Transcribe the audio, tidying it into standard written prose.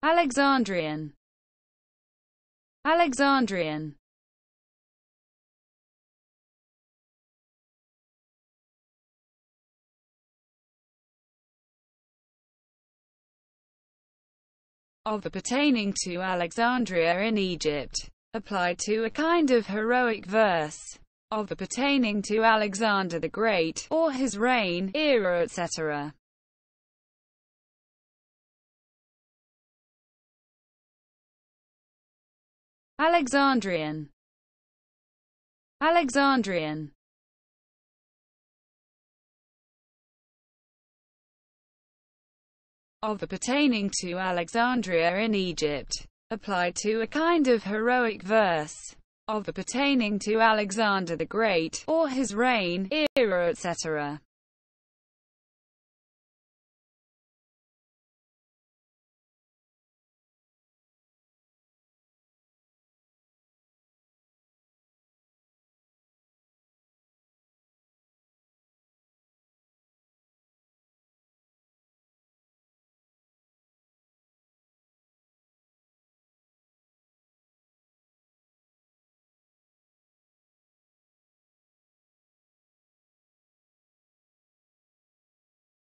Alexandrian, Alexandrian. Of the pertaining to Alexandria in Egypt, applied to a kind of heroic verse. Of the pertaining to Alexander the Great, or his reign, era, etc. Alexandrian, Alexandrian. Of the pertaining to Alexandria in Egypt, applied to a kind of heroic verse. Of the pertaining to Alexander the Great, or his reign, era, etc.